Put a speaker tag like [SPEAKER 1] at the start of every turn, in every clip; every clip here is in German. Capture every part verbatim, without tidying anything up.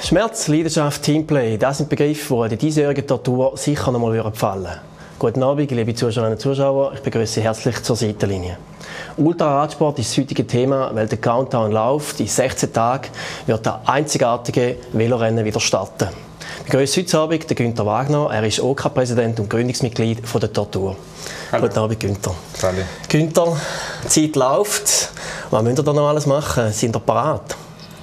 [SPEAKER 1] Schmerz, Leidenschaft, Teamplay, das sind Begriffe, die in der diesjährigen Tour sicher noch mal fallen würden. Guten Abend, liebe Zuschauerinnen und Zuschauer, ich begrüße Sie herzlich zur Seitenlinie. Ultraradsport ist das heutige Thema, weil der Countdown läuft. In sechzehn Tagen wird der einzigartige Velorennen wieder starten. Ich begrüße heute Abend den Günther Wagner. Er ist O K-Präsident und Gründungsmitglied von der Tour. Hallo. Guten Abend, Günther.
[SPEAKER 2] Hallo.
[SPEAKER 1] Günther, die Zeit läuft. Was müsst ihr da noch alles machen? Sind ihr parat?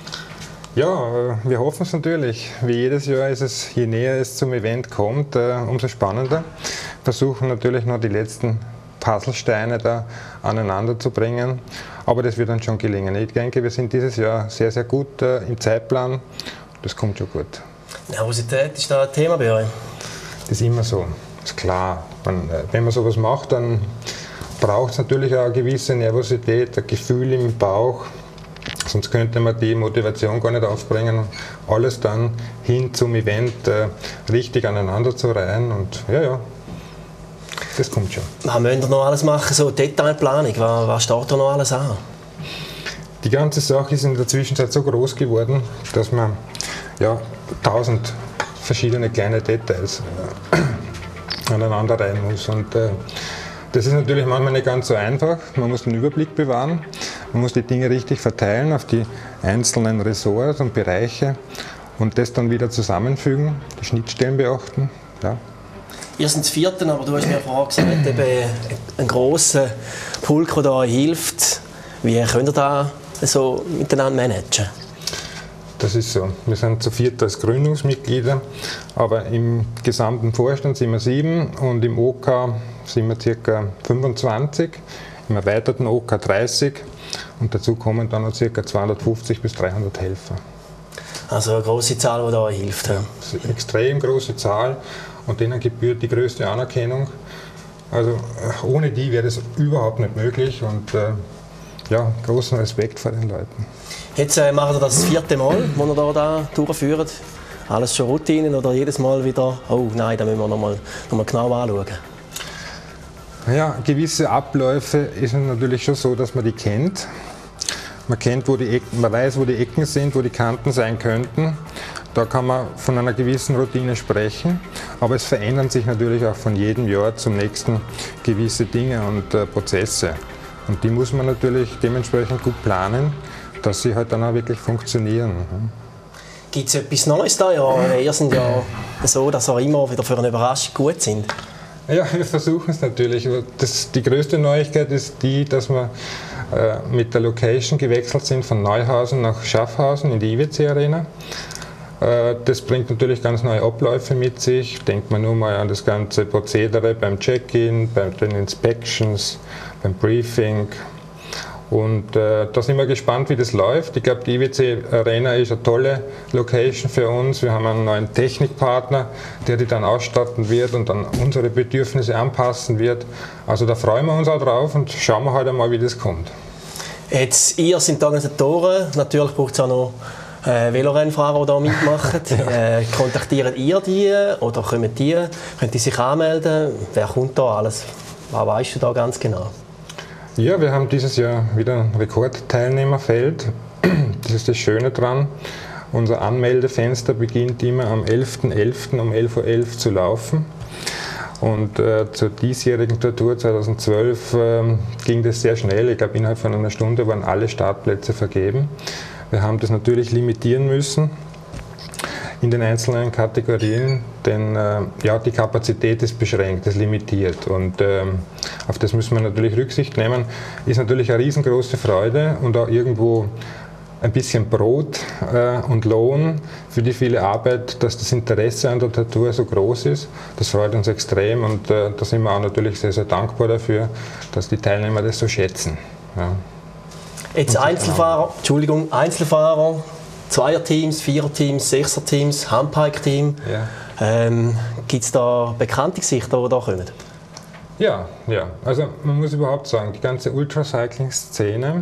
[SPEAKER 2] Ja, wir hoffen es natürlich. Wie jedes Jahr ist es, je näher es zum Event kommt, umso spannender. Wir versuchen natürlich noch die letzten Puzzlesteine da aneinander zu bringen, aber das wird dann schon gelingen. Ich denke, wir sind dieses Jahr sehr, sehr gut im Zeitplan. Das kommt schon gut.
[SPEAKER 1] Nervosität ist da ein Thema bei euch?
[SPEAKER 2] Das ist immer so, ist klar. Man, wenn man sowas macht, dann braucht es natürlich auch eine gewisse Nervosität, ein Gefühl im Bauch. Sonst könnte man die Motivation gar nicht aufbringen, alles dann hin zum Event äh, richtig aneinander zu reihen. Und ja, ja, das kommt schon.
[SPEAKER 1] Was müsst ihr noch alles machen, so Detailplanung? Was, was steht da noch alles an?
[SPEAKER 2] Die ganze Sache ist in der Zwischenzeit so groß geworden, dass man ja, tausend verschiedene kleine Details äh, aneinander reihen muss. Und, äh, das ist natürlich manchmal nicht ganz so einfach. Man muss den Überblick bewahren. Man muss die Dinge richtig verteilen auf die einzelnen Ressorts und Bereiche und das dann wieder zusammenfügen, die Schnittstellen beachten. Ja.
[SPEAKER 1] Ihr seid das Vierte, aber du hast mir vorher gesagt, eben ein grosser Pulk, der euch hilft. Wie könnt ihr das so miteinander managen?
[SPEAKER 2] Das ist so. Wir sind zu viert als Gründungsmitglieder, aber im gesamten Vorstand sind wir sieben und im O K sind wir ca. fünfundzwanzig, im erweiterten O K dreißig. Und dazu kommen dann noch ca. zweihundertfünfzig bis dreihundert Helfer. Also
[SPEAKER 1] eine grosse Zahl, die da hilft. Ja.
[SPEAKER 2] Das ist eine extrem große Zahl und denen gebührt die größte Anerkennung. Also ohne die wäre das überhaupt nicht möglich und äh, ja, großen Respekt vor den Leuten.
[SPEAKER 1] Jetzt äh, machen wir das, das vierte Mal, wo wir da, da durchführen. Alles schon Routinen oder jedes Mal wieder, oh nein, da müssen wir noch mal, noch mal genau anschauen.
[SPEAKER 2] Ja, gewisse Abläufe ist natürlich schon so, dass man die kennt. Man kennt, wo die Ecken, man weiß, wo die Ecken sind, wo die Kanten sein könnten. Da kann man von einer gewissen Routine sprechen, aber es verändern sich natürlich auch von jedem Jahr zum nächsten gewisse Dinge und äh, Prozesse. Und die muss man natürlich dementsprechend gut planen, dass sie halt dann auch wirklich funktionieren.
[SPEAKER 1] Gibt es etwas Neues da? Ja, ihr seid ja so, dass ihr immer wieder für eine Überraschung gut sind.
[SPEAKER 2] Ja, wir versuchen es natürlich. Das, die größte Neuigkeit ist die, dass wir äh, mit der Location gewechselt sind von Neuhausen nach Schaffhausen in die I W C Arena. Äh, das bringt natürlich ganz neue Abläufe mit sich. Denkt man nur mal an das ganze Prozedere beim Check-in, bei den Inspections, beim Briefing. Und äh, da sind wir gespannt, wie das läuft. Ich glaube, die I W C Arena ist eine tolle Location für uns. Wir haben einen neuen Technikpartner, der die dann ausstatten wird und dann unsere Bedürfnisse anpassen wird. Also da freuen wir uns auch drauf und schauen wir halt einmal, wie das kommt.
[SPEAKER 1] Jetzt, ihr seid die Organisatoren. Natürlich braucht es auch noch äh, Velorennfahrer, die da mitmachen. Ja. Äh, kontaktiert ihr die oder kommen die? Könnt ihr sich anmelden? Wer kommt da alles? Was weißt du da ganz genau?
[SPEAKER 2] Ja, wir haben dieses Jahr wieder ein Rekordteilnehmerfeld. Das ist das Schöne dran. Unser Anmeldefenster beginnt immer am elften elften um elf Uhr elf zu laufen. Und äh, zur diesjährigen Tour zweitausendzwölf äh, ging das sehr schnell. Ich glaube, innerhalb von einer Stunde waren alle Startplätze vergeben. Wir haben das natürlich limitieren müssen in den einzelnen Kategorien, denn äh, ja, die Kapazität ist beschränkt, ist limitiert und ähm, auf das müssen wir natürlich Rücksicht nehmen. Ist natürlich eine riesengroße Freude und auch irgendwo ein bisschen Brot äh, und Lohn für die viele Arbeit, dass das Interesse an der Tour so groß ist. Das freut uns extrem und äh, da sind wir auch natürlich sehr, sehr dankbar dafür, dass die Teilnehmer das so schätzen. Ja.
[SPEAKER 1] Jetzt Einzelfahrer, Entschuldigung, Einzelfahrer, Zweierteams, Viererteams, Sechserteams, Handbike-Team.
[SPEAKER 2] Ja.
[SPEAKER 1] Ähm, Gibt es da bekannte Gesichter, die da kommen?
[SPEAKER 2] Ja, ja. Also man muss überhaupt sagen, die ganze Ultracycling-Szene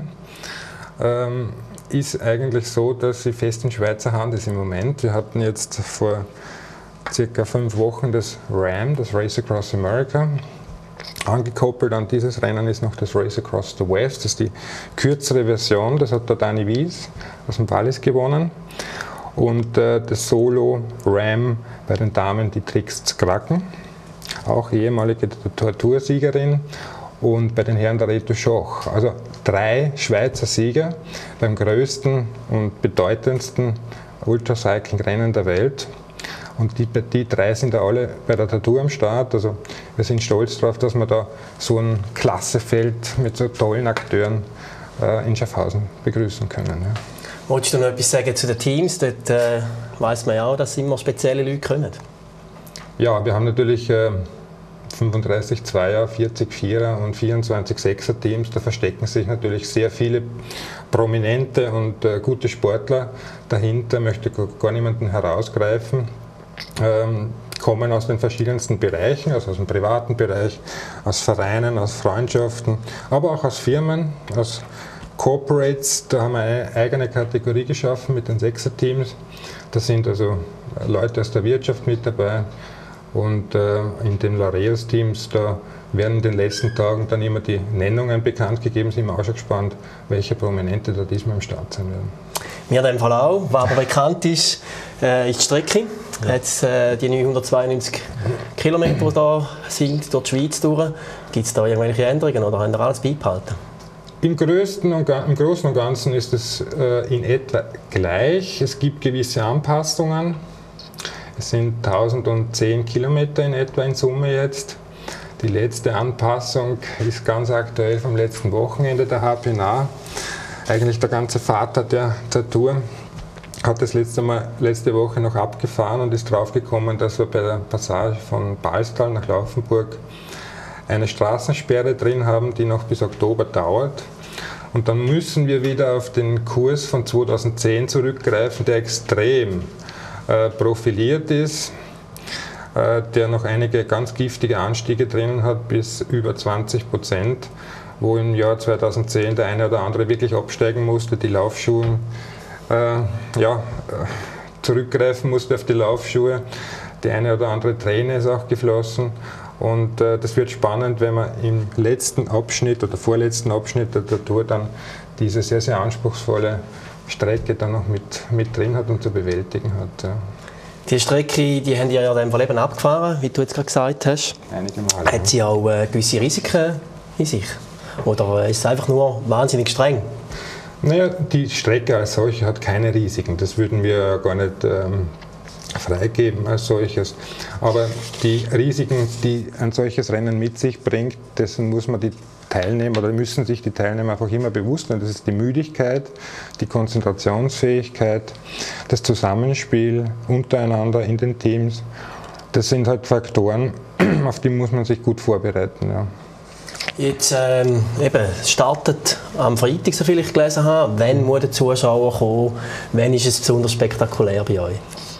[SPEAKER 2] ähm, ist eigentlich so, dass sie fest in Schweizer Hand ist im Moment. Wir hatten jetzt vor circa fünf Wochen das RAM, das Race Across America, angekoppelt an dieses Rennen ist noch das Race Across the West, das ist die kürzere Version, das hat der Dani Wies aus dem Wallis gewonnen. und äh, das Solo Ram bei den Damen die Trix Kraken, auch ehemalige Toursiegerin, und bei den Herren der Reto Schoch. Also drei Schweizer Sieger beim größten und bedeutendsten Ultracycling-Rennen der Welt. Und die, die drei sind da alle bei der Tour am Start. Also wir sind stolz darauf, dass wir da so ein Klassefeld mit so tollen Akteuren äh, in Schaffhausen begrüßen können. Ja.
[SPEAKER 1] Wolltest du noch etwas sagen zu den Teams? Dort äh, weiss man ja auch, dass immer spezielle Leute kommen.
[SPEAKER 2] Ja, wir haben natürlich äh, fünfunddreißig Zweier, vierzig Vierer und vierundzwanzig Sechser Teams. Da verstecken sich natürlich sehr viele prominente und äh, gute Sportler dahinter. Möchte gar niemanden herausgreifen. Ähm, kommen aus den verschiedensten Bereichen, also aus dem privaten Bereich, aus Vereinen, aus Freundschaften, aber auch aus Firmen, aus Corporates. Da haben wir eine eigene Kategorie geschaffen mit den Sechser-Teams. Da sind also Leute aus der Wirtschaft mit dabei. Und äh, in den Laureus-Teams, da werden in den letzten Tagen dann immer die Nennungen bekannt gegeben. Sind wir auch schon gespannt, welche Prominente da diesmal im Start sein werden.
[SPEAKER 1] Mir in dem Fall auch. Was aber bekannt ist, äh, ist die Strecke. Ja. Jetzt, äh, die neunhundertzweiundneunzig Kilometer, die da sind, durch die Schweiz durch. Gibt es da irgendwelche Änderungen oder haben Sie alles beibehalten?
[SPEAKER 2] Im, größten und, Im Großen und Ganzen ist es äh, in etwa gleich. Es gibt gewisse Anpassungen. Es sind tausendzehn Kilometer in etwa in Summe jetzt. Die letzte Anpassung ist ganz aktuell vom letzten Wochenende der H P N A. Eigentlich der ganze Vater der, der Tour hat das letzte, Mal, letzte Woche noch abgefahren und ist draufgekommen, dass wir bei der Passage von Balstal nach Laufenburg eine Straßensperre drin haben, die noch bis Oktober dauert. Und dann müssen wir wieder auf den Kurs von zweitausendzehn zurückgreifen, der extrem Äh, profiliert ist, äh, der noch einige ganz giftige Anstiege drinnen hat, bis über zwanzig Prozent, wo im Jahr zweitausendzehn der eine oder andere wirklich absteigen musste, die Laufschuhe, äh, ja, zurückgreifen musste auf die Laufschuhe, die eine oder andere Träne ist auch geflossen. Und äh, das wird spannend, wenn man im letzten Abschnitt oder vorletzten Abschnitt der, der Tour dann diese sehr, sehr anspruchsvolle Strecke dann noch mit, mit drin hat und zu bewältigen hat. Ja.
[SPEAKER 1] Die Strecke, die haben ja in dem Fall eben abgefahren, wie du jetzt gerade gesagt hast.
[SPEAKER 2] Einige Male.
[SPEAKER 1] Hat sie auch äh, gewisse Risiken in sich? Oder ist es einfach nur wahnsinnig streng?
[SPEAKER 2] Naja, die Strecke als solche hat keine Risiken. Das würden wir gar nicht ähm, freigeben als solches. Aber die Risiken, die ein solches Rennen mit sich bringt, dessen muss man die Teilnehmer oder müssen sich die Teilnehmer einfach immer bewusst sein. Das ist die Müdigkeit, die Konzentrationsfähigkeit, das Zusammenspiel untereinander in den Teams. Das sind halt Faktoren, auf die muss man sich gut vorbereiten. Ja.
[SPEAKER 1] Jetzt ähm, eben, startet am Freitag, so viel ich gelesen habe. Wann muss der Zuschauer kommen? Wann ist es besonders spektakulär bei euch?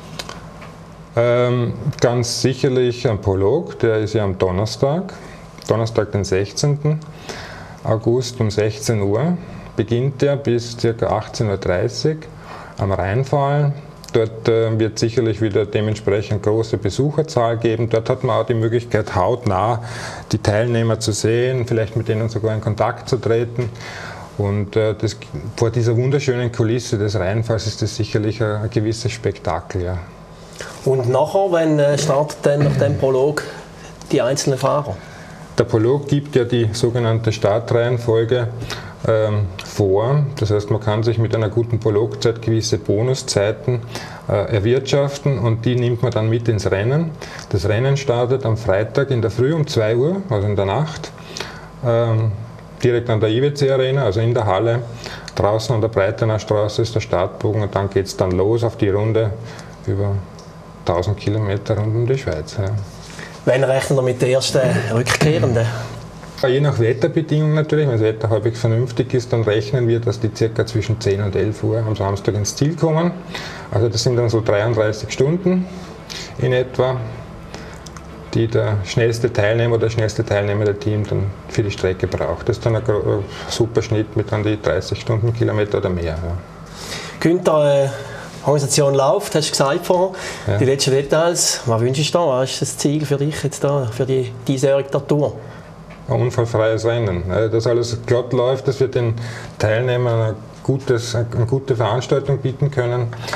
[SPEAKER 2] Ähm, ganz sicherlich am Prolog, der ist ja am Donnerstag. Donnerstag, den sechzehnten August um sechzehn Uhr beginnt er bis ca. achtzehn Uhr dreißig am Rheinfall. Dort äh, wird sicherlich wieder dementsprechend große Besucherzahl geben. Dort hat man auch die Möglichkeit, hautnah die Teilnehmer zu sehen, vielleicht mit denen sogar in Kontakt zu treten. Und äh, das, vor dieser wunderschönen Kulisse des Rheinfalls ist das sicherlich ein, ein gewisses Spektakel. Ja.
[SPEAKER 1] Und nachher, wenn äh, startet dann nach dem Prolog die einzelnen Fahrer?
[SPEAKER 2] Der Prolog gibt ja die sogenannte Startreihenfolge ähm, vor. Das heißt, man kann sich mit einer guten Prologzeit gewisse Bonuszeiten äh, erwirtschaften und die nimmt man dann mit ins Rennen. Das Rennen startet am Freitag in der Früh um zwei Uhr, also in der Nacht, ähm, direkt an der I W C Arena, also in der Halle. Draußen an der Breitenauer Straße ist der Startbogen und dann geht es dann los auf die Runde über tausend Kilometer rund um die Schweiz. Ja.
[SPEAKER 1] Wann rechnen wir mit den ersten Rückkehrenden?
[SPEAKER 2] Je nach Wetterbedingungen natürlich, wenn das Wetter halbwegs vernünftig ist, dann rechnen wir, dass die ca. zwischen zehn und elf Uhr am Samstag ins Ziel kommen. Also das sind dann so dreiunddreißig Stunden in etwa, die der schnellste Teilnehmer oder der schnellste Teilnehmer der Team dann für die Strecke braucht. Das ist dann ein super Schnitt mit an die dreißig Stundenkilometer oder mehr. Ja.
[SPEAKER 1] Günther, äh die Organisation läuft, hast du gesagt vorher.
[SPEAKER 2] Ja.
[SPEAKER 1] Die letzten Details, was wünschst du da? Was ist das Ziel für dich jetzt da, für die diesjährige Tour?
[SPEAKER 2] Ein unfallfreies Rennen. Dass alles glatt läuft, dass wir den Teilnehmern ein gutes, eine gute Veranstaltung bieten können.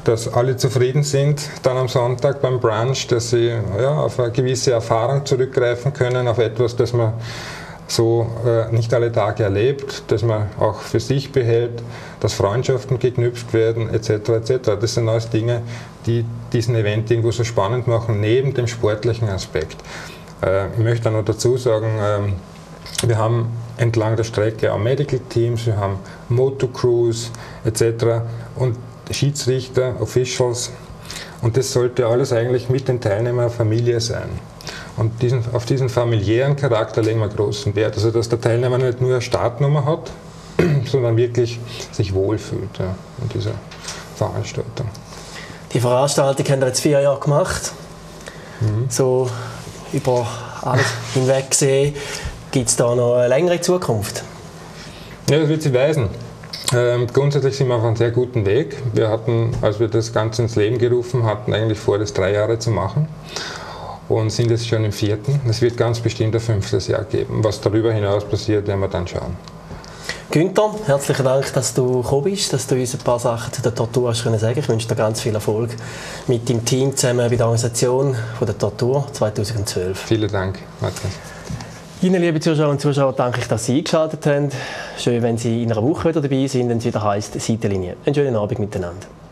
[SPEAKER 2] dass alle zufrieden sind dann am Sonntag beim Brunch, dass sie ja, auf eine gewisse Erfahrung zurückgreifen können, auf etwas, das man so äh, nicht alle Tage erlebt, dass man auch für sich behält, dass Freundschaften geknüpft werden, et cetera et cetera. Das sind alles Dinge, die diesen Event irgendwo so spannend machen, neben dem sportlichen Aspekt. Äh, ich möchte noch dazu sagen, äh, wir haben entlang der Strecke auch Medical Teams, wir haben Motocrews et cetera und Schiedsrichter, Officials, und das sollte alles eigentlich mit den Teilnehmern Familie sein. Und diesen, auf diesen familiären Charakter legen wir großen Wert, also dass der Teilnehmer nicht nur eine Startnummer hat, sondern wirklich sich wohlfühlt ja, in dieser Veranstaltung.
[SPEAKER 1] Die Veranstaltung haben wir jetzt vier Jahre gemacht, mhm. so über alles hinweg gesehen. Gibt es da noch eine längere Zukunft?
[SPEAKER 2] Ja, das wird sich weisen. Ähm, grundsätzlich sind wir auf einem sehr guten Weg. Wir hatten, als wir das Ganze ins Leben gerufen hatten, eigentlich vor, das drei Jahre zu machen und sind jetzt schon im vierten. Es wird ganz bestimmt ein fünftes Jahr geben. Was darüber hinaus passiert, werden wir dann schauen.
[SPEAKER 1] Günther, herzlichen Dank, dass du gekommen bist, dass du uns ein paar Sachen zu der Tortur hast können sagen. Ich wünsche dir ganz viel Erfolg mit deinem Team zusammen bei der Organisation von der Tortur zweitausendzwölf.
[SPEAKER 2] Vielen Dank, Martin.
[SPEAKER 1] Ihnen, liebe Zuschauer und Zuschauer, danke ich, dass Sie eingeschaltet haben. Schön, wenn Sie in einer Woche wieder dabei sind, wenn es wieder heisst Seitenlinie. Einen schönen Abend miteinander.